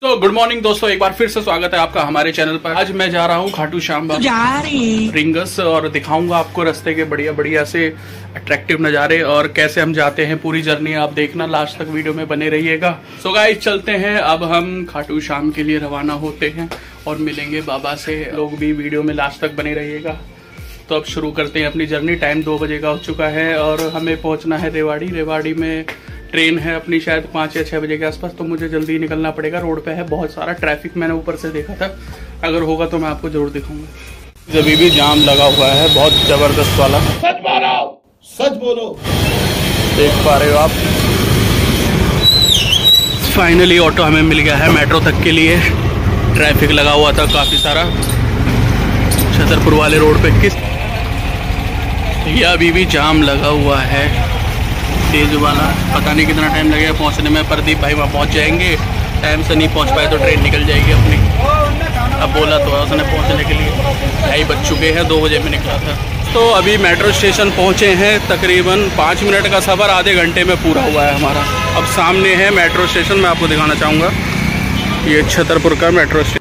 तो good morning दोस्तों, एक बार फिर से स्वागत है आपका हमारे चैनल पर। आज मैं जा रहा हूँ खाटू श्याम रिंगस और दिखाऊंगा आपको रास्ते के बढ़िया बढ़िया से अट्रैक्टिव नज़ारे और कैसे हम जाते हैं। पूरी जर्नी आप देखना, लास्ट तक वीडियो में बने रहिएगा। सो गाइस चलते हैं, अब हम खाटू श्याम के लिए रवाना होते हैं और मिलेंगे बाबा से। लोग भी वीडियो में लास्ट तक बने रहिएगा। तो अब शुरू करते हैं अपनी जर्नी। टाइम 2 बजे का हो चुका है और हमें पहुँचना है रेवाड़ी। रेवाड़ी में ट्रेन है अपनी शायद 5 या 6 बजे के आसपास, तो मुझे जल्दी निकलना पड़ेगा। रोड पे है बहुत सारा ट्रैफिक, मैंने ऊपर से देखा था। अगर होगा तो मैं आपको जरूर दिखाऊंगा। अभी भी जाम लगा हुआ है बहुत जबरदस्त वाला। सच बोलो, सच बोलो। देख पा रहे हो आप, फाइनली ऑटो हमें मिल गया है मेट्रो तक के लिए। ट्रैफिक लगा हुआ था काफी सारा छतरपुर वाले रोड पे। किस ये अभी भी जाम लगा हुआ है तेज वाला। पता नहीं कितना टाइम लगेगा पहुंचने में। प्रदीप भाई वहाँ पहुंच जाएंगे। टाइम से नहीं पहुंच पाए तो ट्रेन निकल जाएगी अपनी। अब बोला तो उसने पहुंचने के लिए 2:30 बज चुके हैं। 2 बजे में निकला था। तो अभी मेट्रो स्टेशन पहुंचे हैं। तकरीबन 5 मिनट का सफ़र आधे घंटे में पूरा हुआ है हमारा। अब सामने है मेट्रो स्टेशन, मैं आपको दिखाना चाहूँगा। ये छतरपुर का मेट्रो स्टेशन।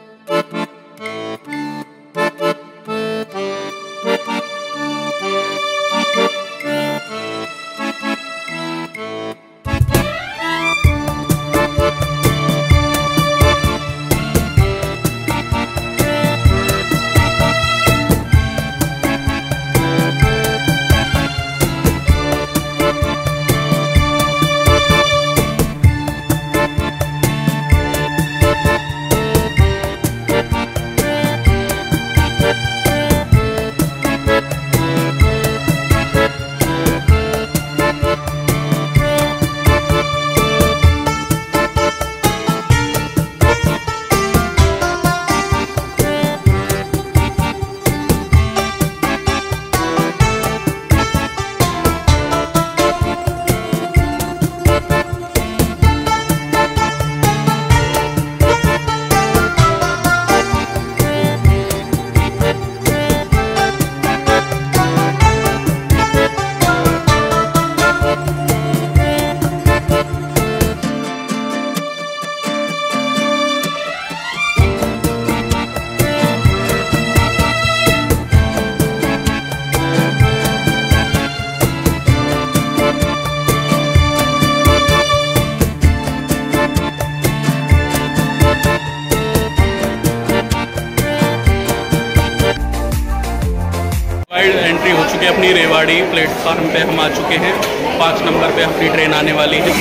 एंट्री हो चुकी है अपनी रेवाड़ी प्लेटफार्म पे। हम आ चुके हैं 5 नंबर पे अपनी ट्रेन आने वाली है।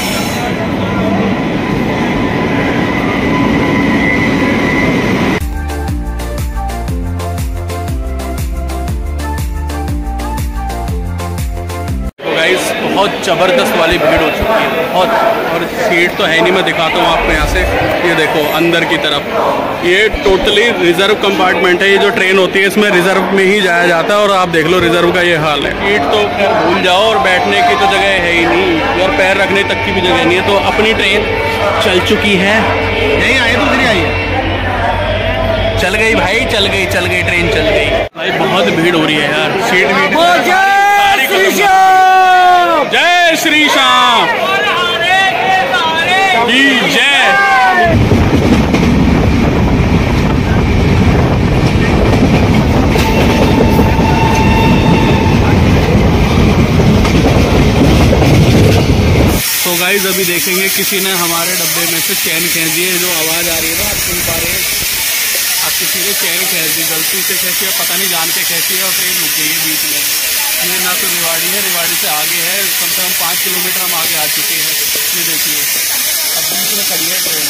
तो गाइस बहुत ज़बरदस्त वाली भीड़ हो चुकी है बहुत। और सीट तो है नहीं, मैं दिखाता हूँ आपको यहाँ से। ये देखो अंदर की तरफ, ये टोटली रिजर्व कंपार्टमेंट है। ये जो ट्रेन होती है इसमें रिजर्व में ही जाया जाता है और आप देख लो रिजर्व का ये हाल है। सीट तो खैर भूल जाओ और बैठने की तो जगह है ही नहीं और पैर रखने तक की भी जगह नहीं है। तो अपनी ट्रेन चल चुकी है। यहीं आए तो उधर आई है। चल गई भाई, चल गई ट्रेन चल गई भाई। बहुत भीड़ हो रही है यार। सीट भी जय श्री श्याम की जय। तो गाइस अभी देखेंगे किसी ने हमारे डब्बे में से चैन खींच दी है। जो आवाज़ आ रही है ना, आप सुन पा रहे हैं। अब किसी ने चैन खींच दी, गलती से खींची है, पता नहीं जान के खींची है और ट्रेन रुक गई है बीच में। ये ना तो रेवाड़ी है, रेवाड़ी से आगे है, कम से कम 5 किलोमीटर हम आगे आ चुके हैं। ये देखिए अब बीच में खड़ी है ट्रेन।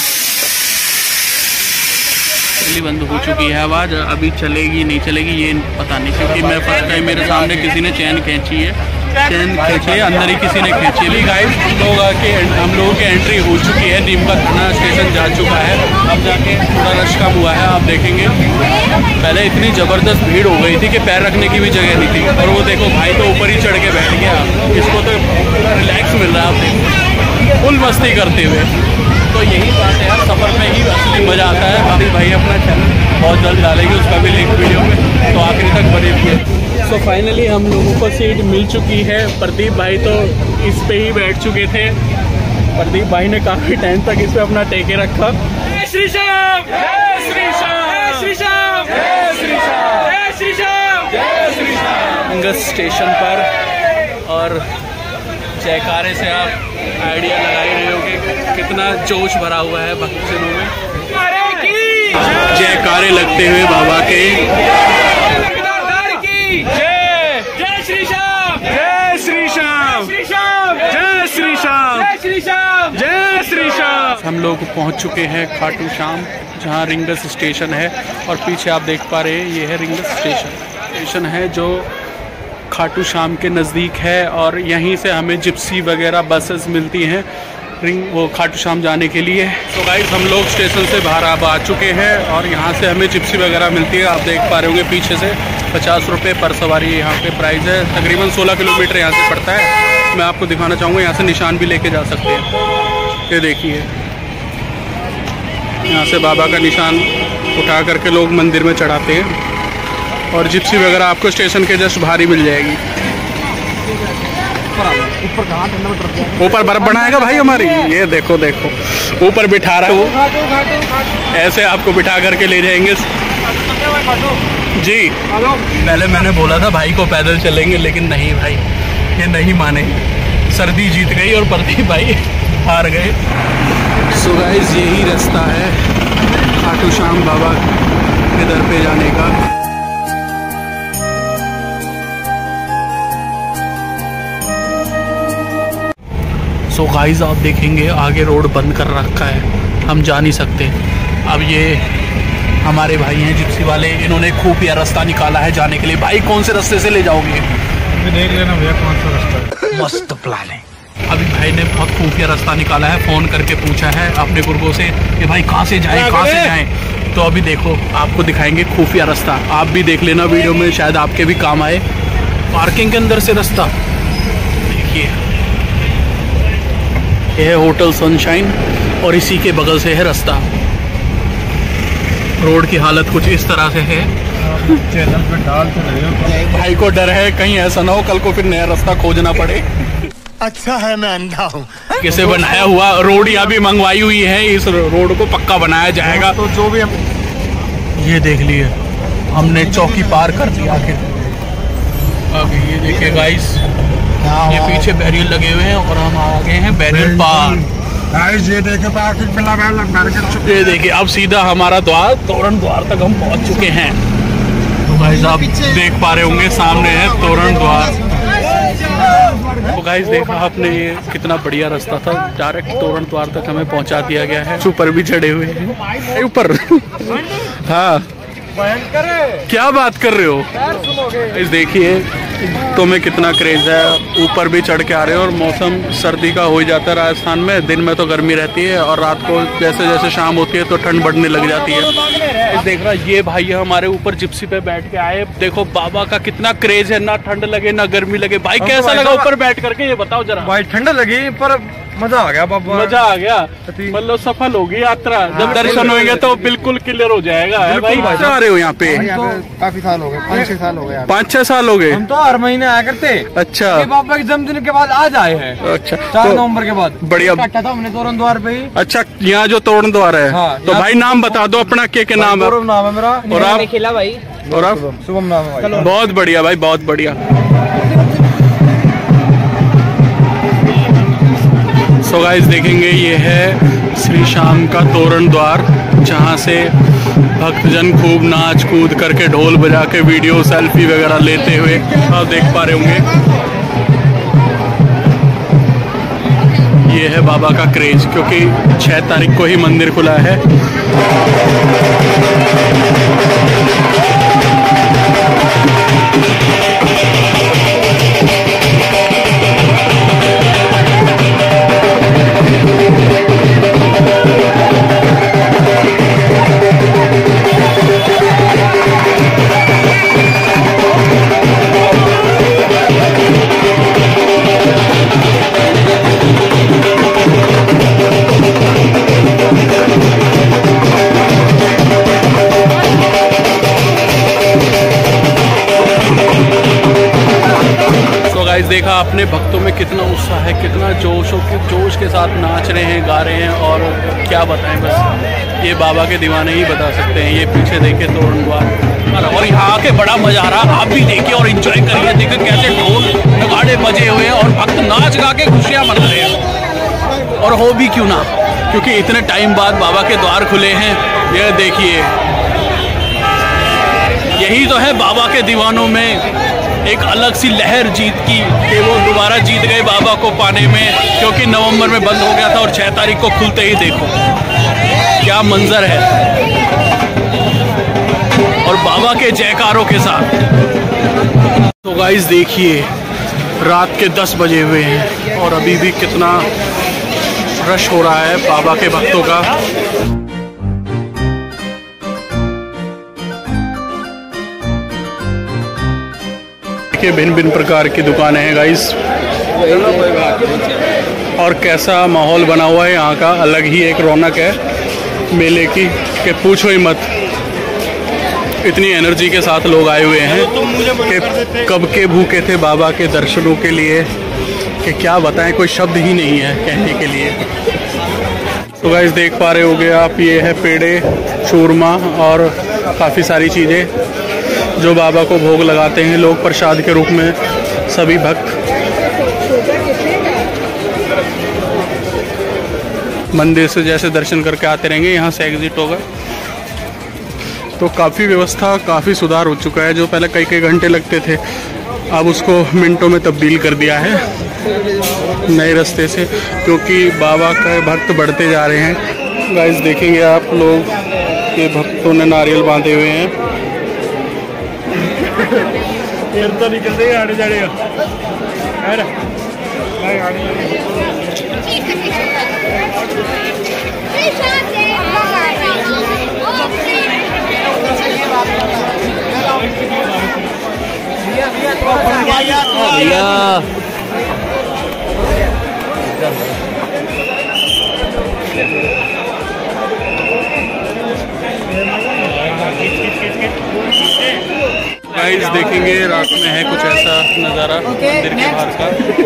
पहली बंद हो चुकी है आवाज़। अभी चलेगी नहीं चलेगी ये पता नहीं, क्योंकि मैं फर्स्ट टाइम मेरे सामने किसी ने चैन खींची है। चैन खींची अंदर ही किसी ने खींची ली। गाइस हम लोगों की एंट्री हो चुकी है। नीमका थाना स्टेशन जा चुका है। अब जाके थोड़ा रश कम हुआ है। आप देखेंगे पहले इतनी ज़बरदस्त भीड़ हो गई थी कि पैर रखने की भी जगह नहीं थी। और वो देखो भाई तो ऊपर ही चढ़ के बैठ गया। इसको तो पूरा रिलैक्स मिल रहा है, आप देखो फुल मस्ती करते हुए। तो यही बात है यार, सफ़र में ही असली मज़ा आता है। बाकी भाई अपना चैनल बहुत जल्द डालेगी, उसका भी लिंक वीडियो में, तो आखिरी तक बने रहिए। सो फाइनली हम लोगों को सीट मिल चुकी है। प्रदीप भाई तो इस पे ही बैठ चुके थे। प्रदीप भाई ने काफ़ी टाइम तक इस पे अपना टेके रखा। श्री श्याम, जय श्री श्याम, जय श्री श्याम, जय श्री श्याम, जय श्री श्याम, जय श्री श्याम। रिंगस स्टेशन पर और जयकारे से आप आइडिया लगा ही रहे होगे कितना जोश भरा हुआ है भक्तजनों में। जयकारे लगते हुए बाबा के जय श्री श्याम, जय श्री श्याम, जय श्री श्याम, जय श्री श्याम, जय श्री श्याम। हम लोग पहुंच चुके हैं खाटू श्याम, जहां रिंगस स्टेशन है और पीछे आप देख पा रहे हैं ये है रिंगस स्टेशन है जो खाटू श्याम के नज़दीक है और यहीं से हमें जिप्सी वगैरह बसेस मिलती हैं वो खाटू श्याम जाने के लिए। तो गाइस हम लोग स्टेशन से बाहर अब आ चुके हैं और यहाँ से हमें जिप्सी वगैरह मिलती है। आप देख पा रहे होंगे पीछे से 50 रुपये पर सवारी यहाँ पे प्राइस है। तकरीबन 16 किलोमीटर यहाँ से पड़ता है। मैं आपको दिखाना चाहूँगा, यहाँ से निशान भी लेके जा सकते हैं। ये देखिए यहाँ से बाबा का निशान उठा करके लोग मंदिर में चढ़ाते हैं और जिप्सी वगैरह आपको स्टेशन के जस्ट बाहर ही मिल जाएगी। ऊपर बर्फ बनाएगा भाई हमारी, ये देखो देखो ऊपर बिठा रहा है वो, ऐसे आपको बिठा करके ले जाएंगे जी। पहले मैंने बोला था भाई को पैदल चलेंगे, लेकिन नहीं भाई ये नहीं माने, सर्दी जीत गई और प्रदीप भाई हार गए। सो गाइस यही रास्ता है खाटू श्याम बाबा के दर पे जाने का। सो गाइस आप देखेंगे आगे रोड बंद कर रखा है, हम जा नहीं सकते। अब ये हमारे भाई हैं जिप्सी वाले, इन्होंने खुफिया रास्ता निकाला है जाने के लिए। भाई कौन से रास्ते से ले जाओगे? देख लेना भैया कौन सा रास्ता है। मस्त प्लान है। अभी भाई ने बहुत खुफिया रास्ता निकाला है, फ़ोन करके पूछा है अपने गुर्गों से कि भाई कहाँ से जाएं, कहाँ से जाएं। तो अभी देखो आपको दिखाएंगे खुफिया रास्ता, आप भी देख लेना वीडियो में, शायद आपके भी काम आए। पार्किंग के अंदर से रास्ता देखिए, यह है होटल सनशाइन और इसी के बगल से है रास्ता। रोड की हालत कुछ इस तरह से है। चैनल पे डाल तो रहे हो। भाई को डर है कहीं ऐसा ना हो कल को फिर नया रास्ता खोजना पड़े। अच्छा है मैं अंधा हूँ। कैसे बनाया हुआ रोड यहाँ भी मंगवाई हुई है, इस रोड को पक्का बनाया जाएगा। तो जो भी हम ये देख लिए हमने चौकी पार कर दी आखिर। आगे ये देखिए गाइस, ये पीछे बैरियर लगे हुए हैं और हम आ गए हैं बैरियर पार। ये देखे ये देखिए अब सीधा हमारा द्वार तोरण द्वार तक हम पहुंच चुके हैं। तो गाइस आप देख पा रहे होंगे सामने है तोरण द्वार। तो गाइस देखा आपने ये कितना बढ़िया रास्ता था, डायरेक्ट तोरण द्वार तक हमें पहुंचा दिया गया है। ऊपर भी चढ़े हुए हैं ऊपर। हाँ क्या बात कर रहे हो? इस देखिए तुम्हें कितना क्रेज है, ऊपर भी चढ़ के आ रहे हो और मौसम सर्दी का हो ही जाता है राजस्थान में। दिन में तो गर्मी रहती है और रात को जैसे जैसे शाम होती है तो ठंड बढ़ने लग जाती है। देख रहा ये भाई हमारे ऊपर जिप्सी पे बैठ के आए। देखो बाबा का कितना क्रेज है, ना ठंड लगे ना गर्मी लगे। भाई कैसा लगा ऊपर बैठ करके ये बताओ जरा। भाई ठंड लगी पर मजा आ गया बाबा, मजा आ गया। मतलब सफल होगी यात्रा, जब दर्शन होंगे तो बिल्कुल क्लियर हो जाएगा। भाई आ रहे हो यहाँ पे? तो काफी साल हो गए, 5-6 साल हो गए। 5-6 साल हो गए। हम तो हर महीने आया करते। अच्छा बाबा के जन्मदिन के बाद आज आए हैं। अच्छा 4 नवंबर के बाद बढ़िया बैठा था हमने तोरण द्वार पे ही। अच्छा यहाँ जो तोरण द्वार है। हाँ, तो भाई नाम बता दो अपना, के नाम है? नाम है मेरा। और आप? खिला भाई। और आप? शुभम नाम है भाई। बहुत बढ़िया भाई, बहुत बढ़िया। सो गाइस देखेंगे ये है श्री श्याम का तोरण द्वार, जहाँ से भक्तजन खूब नाच कूद करके ढोल बजा के वीडियो सेल्फी वगैरह लेते हुए आप देख पा रहे होंगे। ये है बाबा का क्रेज, क्योंकि 6 तारीख को ही मंदिर खुला है। देखा आपने भक्तों में कितना उत्साह है, कितना जोश के साथ नाच रहे हैं, गा रहे हैं। और क्या बताएं, बस ये बाबा के दीवाने ही बता सकते हैं। ये पीछे देखे तोरण द्वार, और यहाँ आके बड़ा मजा आ रहा। आप भी देखिए और एंजॉय करिए। देखिए कैसे ढोल नगाड़े बजे हुए हैं और भक्त नाच गा के खुशियाँ मना रहे हैं। और हो भी क्यों ना, क्योंकि इतने टाइम बाद बाबा के द्वार खुले हैं। ये देखिए, यही तो है बाबा के दीवानों में एक अलग सी लहर जीत की, कि वो दोबारा जीत गए बाबा को पाने में। क्योंकि नवंबर में बंद हो गया था और 6 तारीख को खुलते ही देखो क्या मंजर है, और बाबा के जयकारों के साथ। तो गाइस देखिए, रात के 10 बजे हुए हैं और अभी भी कितना रश हो रहा है बाबा के भक्तों का। भिन्न भिन्न प्रकार की दुकानें हैं गाइस, और कैसा माहौल बना हुआ है यहाँ का। अलग ही एक रौनक है मेले की, कि पूछो ही मत। इतनी एनर्जी के साथ लोग आए हुए हैं कि कब के भूखे थे बाबा के दर्शनों के लिए, कि क्या बताएं, कोई शब्द ही नहीं है कहने के लिए। तो गाइस देख पा रहे होगे आप, ये है पेड़े, चूरमा और काफ़ी सारी चीज़ें जो बाबा को भोग लगाते हैं लोग प्रसाद के रूप में, सभी भक्त। मंदिर से जैसे दर्शन करके आते रहेंगे, यहाँ से एग्जिट होगा। तो काफ़ी व्यवस्था, काफ़ी सुधार हो चुका है। जो पहले कई कई घंटे लगते थे, अब उसको मिनटों में तब्दील कर दिया है नए रास्ते से, क्योंकि बाबा के भक्त बढ़ते जा रहे हैं। गाइस देखेंगे आप लोग, ये भक्तों ने नारियल बांधे हुए हैं। तो निकलते ही आने जाएगा। गाइस देखेंगे रात में है कुछ ऐसा नज़ारा मंदिर के बाहर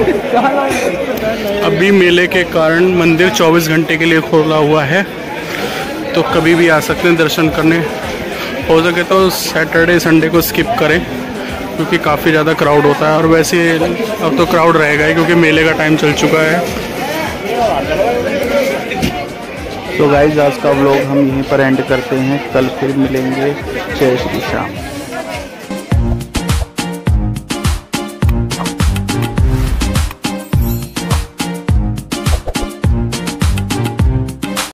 का। अभी मेले के कारण मंदिर 24 घंटे के लिए खोला हुआ है, तो कभी भी आ सकते हैं दर्शन करने। हो सके तो सैटरडे संडे को स्किप करें, क्योंकि काफ़ी ज़्यादा क्राउड होता है। और वैसे अब तो क्राउड रहेगा ही, क्योंकि मेले का टाइम चल चुका है। तो गाइस आज का व्लॉग हम यहीं पर एंड करते हैं। कल फिर मिलेंगे। जय श्री श्याम।